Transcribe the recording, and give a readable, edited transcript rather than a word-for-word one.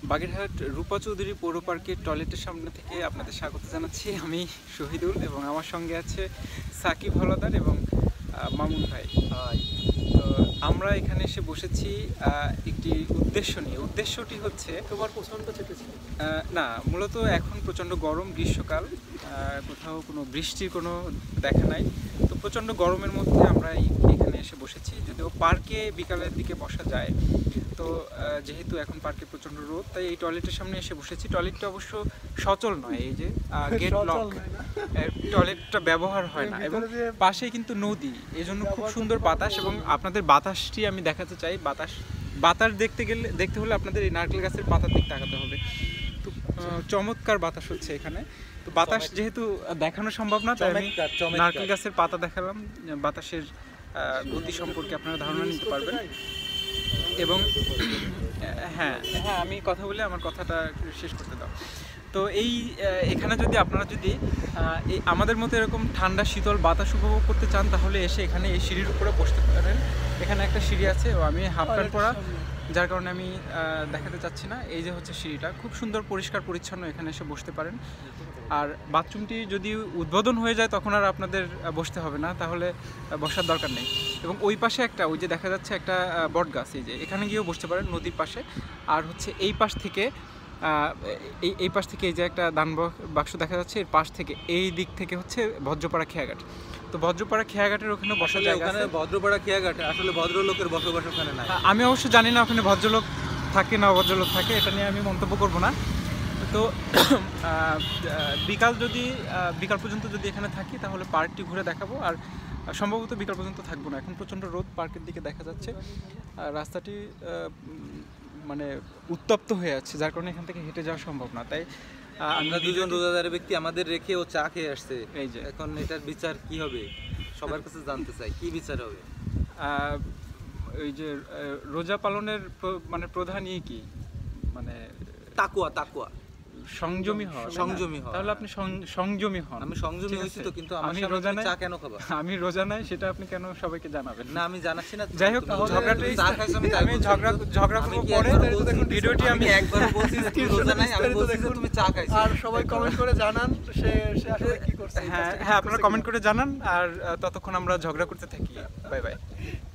বাগেরহাট রূপা চৌধুরী পৌর পার্কের টয়লেটের সামনে থেকে আপনাদের স্বাগত জানাচ্ছি। আমি শহীদুল এবং আমার সঙ্গে আছে সাকিব হলাদার এবং মামুন ভাই। তো আমরা এখানে এসে বসেছি একটি উদ্দেশ্য নিয়ে। উদ্দেশ্যটি হচ্ছে তোমার প্রচণ্ড চেপেছে না, মূলত এখন প্রচণ্ড গরম, গ্রীষ্মকাল, কোথাও কোনো বৃষ্টির কোনো দেখা নাই। তো প্রচণ্ড গরমের মধ্যে আমরা এখানে এসে বসেছি। যদিও পার্কে বিকালের দিকে বসা যায়, তো যেহেতু এখন পার্কে প্রচণ্ড রোদ, তাই এই টয়লেটের সামনে এসে বসেছি। টয়লেটটা অবশ্য সচল নয়, এই যে গেট লক, টয়লেটটা ব্যবহার হয় না এবং পাশেই কিন্তু নদী, এই জন্য খুব সুন্দর বাতাস। এবং আপনাদের বাতাসটি আমি দেখাতে চাই। বাতাস দেখতে হলে আপনাদের এই নারকেল গাছের পাতার দিক তাকাতে হবে। তো চমৎকার বাতাস হচ্ছে এখানে। তো বাতাস যেহেতু দেখানো সম্ভব না, তাই আমি নারকেল গাছের পাতা দেখালাম। বাতাসের গতি সম্পর্কে আপনারা ধারণা নিতে পারবেন। এবং হ্যাঁ, আমি কথা বলে আমার কথাটা শেষ করতে দাও। তো এখানে যদি আপনারা আমাদের মতো এরকম ঠান্ডা শীতল বাতাস উপভোগ করতে চান, তাহলে এসে এখানে এই সিঁড়ির উপরে বসতে পারেন। এখানে একটা সিঁড়ি আছে, ও আমি হাফ প্যান্ট পরা, যার কারণে আমি দেখাতে চাচ্ছি না। এই যে হচ্ছে সিঁড়িটা, খুব সুন্দর পরিষ্কার পরিচ্ছন্ন, এখানে এসে বসতে পারেন। আর বাথরুমটি যদি উদ্বোধন হয়ে যায় তখন আর আপনাদের বসতে হবে না, তাহলে বসার দরকার নেই। এবং ওই পাশে ওই যে দেখা যাচ্ছে একটা বট গাছ, এই যে এখানে গিয়েও বসতে পারেন নদীর পাশে। আর হচ্ছে এই পাশ থেকে এই যে একটা দান বাক্স দেখা যাচ্ছে, এর পাশ থেকে এই দিক থেকে হচ্ছে ভদ্রপাড়া খেয়াঘাট। তো ভদ্রপাড়া খেয়াঘাটের ওখানে বসা যায়। ওখানে ভদ্রপাড়া খেয়াঘাট আসলে ভদ্রলোকের বসবাস ওখানে নাই। আমি অবশ্য জানি না ওখানে ভদ্রলোক থাকে না অভদ্রলোক থাকে, এটা নিয়ে আমি মন্তব্য করব না। তো বিকাল পর্যন্ত যদি এখানে থাকি তাহলে পার্কটি ঘুরে দেখাবো। আর সম্ভবত বিকাল পর্যন্ত থাকবো না, এখন প্রচণ্ড রোদ, পার্কের দিকে দেখা যাচ্ছে রাস্তাটি মানে উত্তপ্ত হয়ে আছে, যার কারণে এখান থেকে হেঁটে যাওয়া সম্ভব না। তাই আমরা দুজন রোজাদার ব্যক্তি আমাদের রেখে ও চা খেয়ে আসছে। এই যে এখন এটার বিচার কি হবে সবার কাছে জানতে চাই, কি বিচার হবে? ওই যে রোজা পালনের মানে প্রধান কি, মানে তাকওয়া সংযমী হওয়া। তাহলে আপনি সংযমী হন। আমি সংযমী হইছি তো, কিন্তু আমি রোজা নাই, চা কেন খাবা? আমি রোজা নাই, সেটা আপনি কেন সবাইকে জানাবেন? না, আমি জানাচ্ছি না। যাই হোক, আমি ঝগড়া করব পরে। ভিডিওটি আমি একবার বলছি তুই রোজা নাই, আমি বলছি তুমি চা খাইছো। আর সবাই কমেন্ট করে জানান সে আসলে কি করছে। হ্যাঁ, আপনারা কমেন্ট করে জানান। আর ততক্ষণ আমরা ঝগড়া করতে থাকি। Bye by.